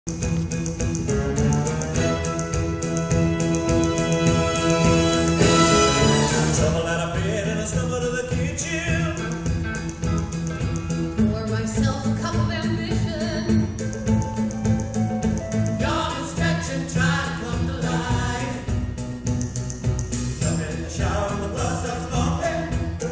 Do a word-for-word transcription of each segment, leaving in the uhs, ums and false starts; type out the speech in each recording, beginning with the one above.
Tumbled out of bed and I stumbled to the kitchen. Pour myself a cup of ambition. Yawn and stretch and try to come to life. Jump in the shower and the blood starts pumping.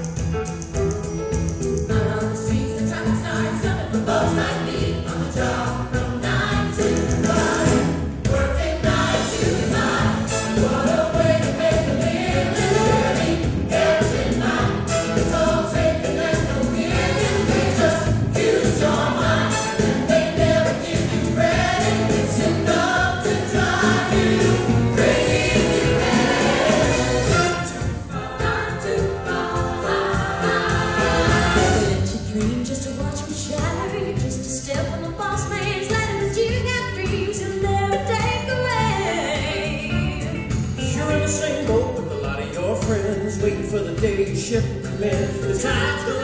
Out on the streets, the traffic starts jumping for folks like me on the job from nine to five. Working nine to five. What a way to make a living. Dirty, cares in mind. It's all taken, there's no giving. They just use your mind. And they never give you credit. It's enough to drive you crazy if you let it. Not too far, not too far. Did you dream just to watch me shatter? Just to step on the boss man's ladder? That you got dreams you'll never take away. You're in the same boat with a lot of your friends, waiting for the day ship to come in. The tide's going